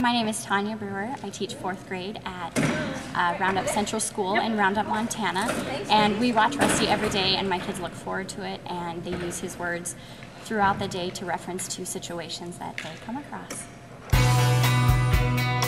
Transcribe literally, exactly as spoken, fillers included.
My name is Tonja Brewer. I teach fourth grade at uh, Roundup Central School in Roundup, Montana. And we watch Rusty every day, and my kids look forward to it, and they use his words throughout the day to reference to situations that they come across.